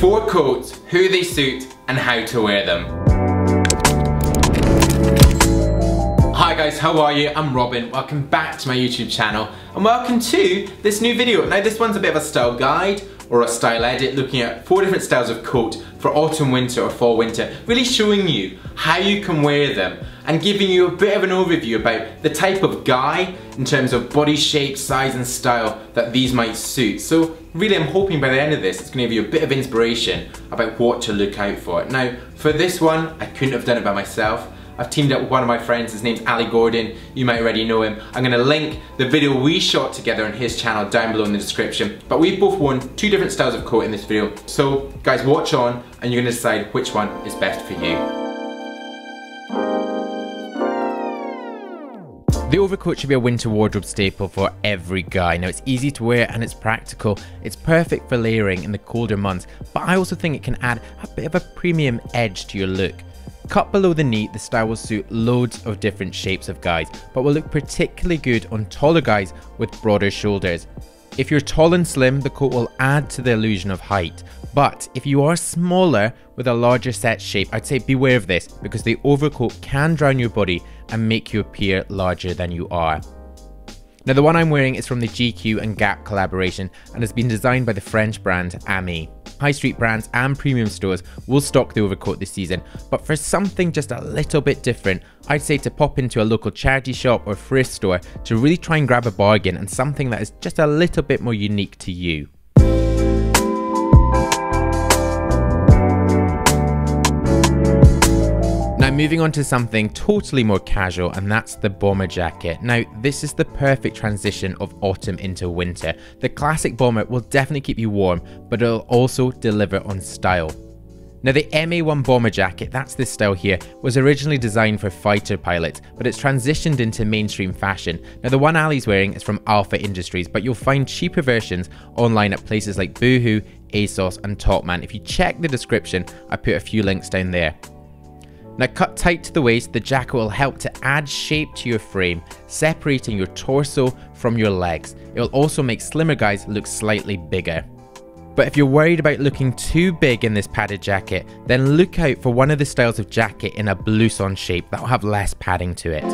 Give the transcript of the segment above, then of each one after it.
4 coats, who they suit, and how to wear them. Hi guys, how are you? I'm Robin. Welcome back to my YouTube channel and welcome to this new video. Now this one's a bit of a style guide or a style edit looking at 4 different styles of coat for autumn, winter or fall, winter, really showing you how you can wear them and giving you a bit of an overview about the type of guy in terms of body shape, size and style that these might suit. So really I'm hoping by the end of this it's going to give you a bit of inspiration about what to look out for. Now for this one I couldn't have done it by myself. I've teamed up with one of my friends, his name's Ali Gordon, you might already know him. I'm going to link the video we shot together on his channel down below in the description. But we've both worn 2 different styles of coat in this video. So guys, watch on and you're going to decide which one is best for you. The overcoat should be a winter wardrobe staple for every guy. Now it's easy to wear and it's practical. It's perfect for layering in the colder months, but I also think it can add a bit of a premium edge to your look. Cut below the knee, the style will suit loads of different shapes of guys, but will look particularly good on taller guys with broader shoulders. If you're tall and slim, the coat will add to the illusion of height. But if you are smaller with a larger set shape, I'd say beware of this because the overcoat can drown your body and make you appear larger than you are. Now the one I'm wearing is from the GQ and Gap collaboration and has been designed by the French brand Ami. High street brands and premium stores will stock the overcoat this season, but for something just a little bit different, I'd say to pop into a local charity shop or thrift store to really try and grab a bargain and something that is just a little bit more unique to you. Now moving on to something totally more casual, and that's the bomber jacket. Now this is the perfect transition of autumn into winter. The classic bomber will definitely keep you warm, but it'll also deliver on style. Now the MA1 bomber jacket, that's this style here, was originally designed for fighter pilots, but it's transitioned into mainstream fashion. Now the one Ali's wearing is from Alpha Industries, but you'll find cheaper versions online at places like Boohoo, ASOS and Topman. If you check the description, I put a few links down there. Now cut tight to the waist, the jacket will help to add shape to your frame, separating your torso from your legs. It will also make slimmer guys look slightly bigger. But if you're worried about looking too big in this padded jacket, then look out for one of the styles of jacket in a blouson shape that will have less padding to it.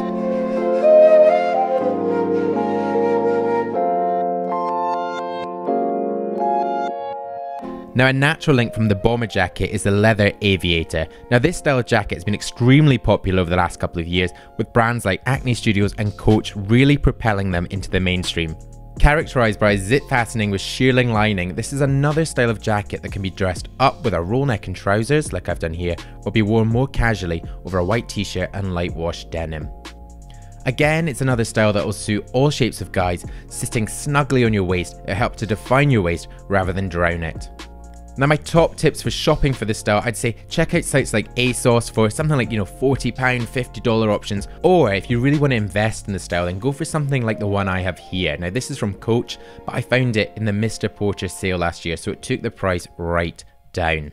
Now a natural link from the bomber jacket is the leather aviator. Now this style of jacket has been extremely popular over the last couple of years, with brands like Acne Studios and Coach really propelling them into the mainstream. Characterized by zip fastening with shearling lining, this is another style of jacket that can be dressed up with a roll neck and trousers like I've done here, or be worn more casually over a white t-shirt and light wash denim. Again, it's another style that will suit all shapes of guys, sitting snugly on your waist. It'll help to define your waist rather than drown it. Now my top tips for shopping for this style, I'd say check out sites like ASOS for something like, £40, $50 options, or if you really want to invest in the style, then go for something like the one I have here. Now this is from Coach, but I found it in the Mr. Porter sale last year, so it took the price right down.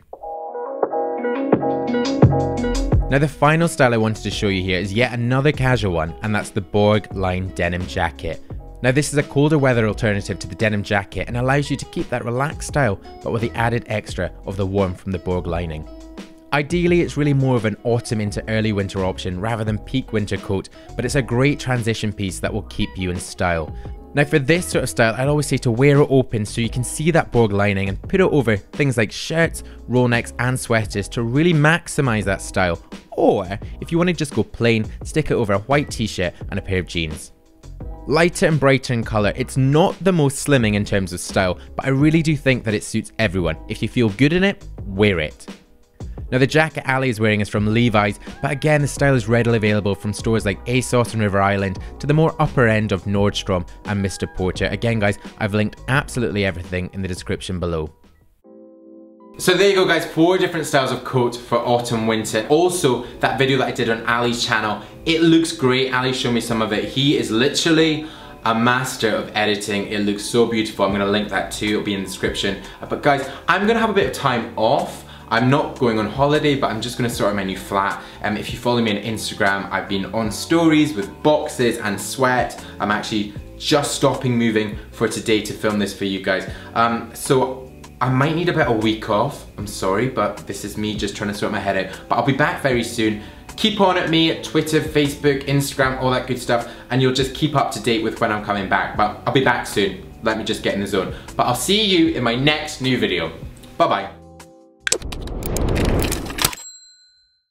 Now the final style I wanted to show you here is yet another casual one, and that's the Borg line denim jacket. Now this is a colder weather alternative to the denim jacket and allows you to keep that relaxed style, but with the added extra of the warmth from the Borg lining. Ideally it's really more of an autumn into early winter option rather than peak winter coat, but it's a great transition piece that will keep you in style. Now for this sort of style, I'd always say to wear it open so you can see that Borg lining and put it over things like shirts, roll necks and sweaters to really maximize that style. Or if you want to just go plain, stick it over a white t-shirt and a pair of jeans. Lighter and brighter in colour, it's not the most slimming in terms of style, but I really do think that it suits everyone. If you feel good in it, wear it. Now the jacket Ali is wearing is from Levi's, but again the style is readily available from stores like ASOS and River Island to the more upper end of Nordstrom and Mr. Porter. Again guys, I've linked absolutely everything in the description below. So there you go guys, 4 different styles of coat for autumn winter. Also that video that I did on Ali's channel, it looks great. Ali showed me some of it. He is literally a master of editing. It looks so beautiful. I'm gonna link that too, it'll be in the description. But guys, I'm gonna have a bit of time off. I'm not going on holiday, but I'm just gonna sort out my new flat. If you follow me on Instagram, I've been on stories with boxes and sweat. I'm actually just stopping moving for today to film this for you guys. So I might need about a week off. I'm sorry, but this is me just trying to sort my head out. But I'll be back very soon. Keep on at me, Twitter, Facebook, Instagram, all that good stuff, and you'll just keep up to date with when I'm coming back. But I'll be back soon. Let me just get in the zone. But I'll see you in my next new video. Bye-bye.